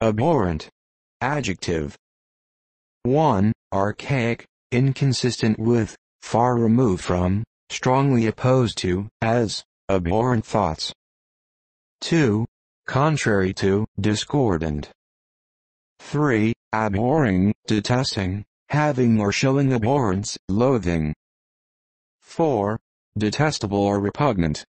Abhorrent. Adjective. 1. Archaic, inconsistent with, far removed from, strongly opposed to, as, abhorrent thoughts. 2. Contrary to, discordant. 3. Abhorring, detesting, having or showing abhorrence, loathing. 4. Detestable or repugnant,